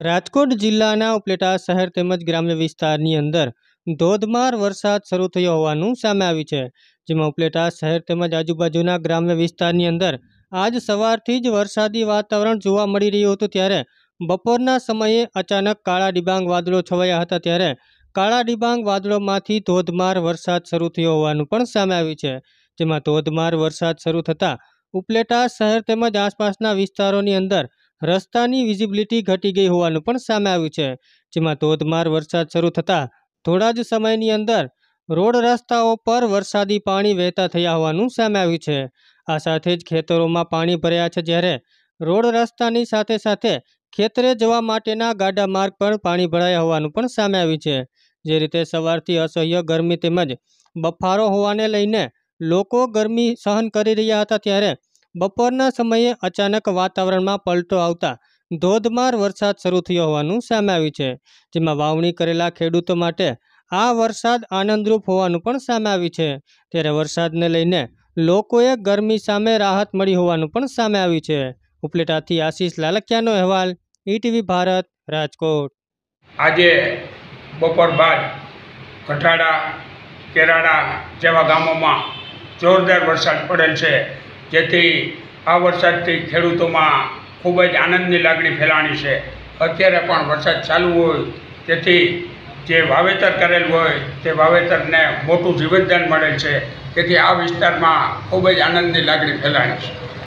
રાજકોટ જિલ્લાના ઉપલેટા શહેર તેમજ ગ્રામ્ય વિસ્તારની અંદર ધોધમાર વરસાદ શરૂ થયો હોવાનું સામે આવ્યું છે। જેમાં ઉપલેટા શહેર તેમજ આજુબાજુના ગ્રામ્ય વિસ્તારની અંદર આજ સવારથી જ વરસાદી વાતાવરણ જોવા મળી રહ્યું હતું। ત્યારે બપોરના સમયે અચાનક કાળા ડિબાંગ વાદળો છવાયા હતા। ત્યારે કાળા ડિબાંગ વાદળોમાંથી ધોધમાર વરસાદ શરૂ થયો હોવાનું પણ સામે આવ્યું છે। જેમાં ધોધમાર વરસાદ શરૂ થતાં ઉપલેટા શહેર તેમજ આસપાસના વિસ્તારોની અંદર રસ્તાની વિઝિબિલિટી ઘટી ગઈ હોવાનું પણ સામે આવ્યું છે। જેમાં ધોધમાર વરસાદ શરૂ થતાં થોડા જ સમયની અંદર રોડ રસ્તાઓ પર વરસાદી પાણી વહેતા થયા હોવાનું સામે આવ્યું છે। આ સાથે જ ખેતરોમાં પાણી ભર્યા છે, જ્યારે રોડ રસ્તાની સાથે સાથે ખેતરે જવા માટેના ગાડા માર્ગ પર પાણી ભરાયા હોવાનું પણ સામે આવ્યું છે। જે રીતે સવારથી અસહ્ય ગરમી તેમજ બફારો હોવાને લઈને લોકો ગરમી સહન કરી રહ્યા હતા, ત્યારે બપોરના સમયે અચાનક વાતાવરણમાં પલટો આવતા ધોધમાર વરસાદ શરૂ થયો હોવાનું સામે આવ્યું છે। જેમાં વાવણી કરેલા ખેડૂતો માટે આ વરસાદ આનંદરૂપ હોવાનું પણ સામે આવ્યું છે। ત્યારે વરસાદને લઈને લોકોએ ગરમી સામે રાહત મળી હોવાનું પણ સામે આવ્યું છે। ઉપલેટાથી આશીષ લાલકિયાનો અહેવાલ, ઈટીવી ભારત, રાજકોટ। આજે બપોર બાદ કઠાડા, કેરાડા જેવા ગામોમાં જોરદાર વરસાદ પડેલ છે, જેથી આ વરસાદથી ખેડૂતોમાં ખૂબ જ આનંદની લાગણી ફેલાણી છે। અત્યારે પણ વરસાદ ચાલુ હોય તેથી જે વાવેતર કરેલ હોય તે વાવેતરને મોટું જીવતદાન મળેલ છે, તેથી આ વિસ્તારમાં ખૂબ જ આનંદની લાગણી ફેલાણી છે।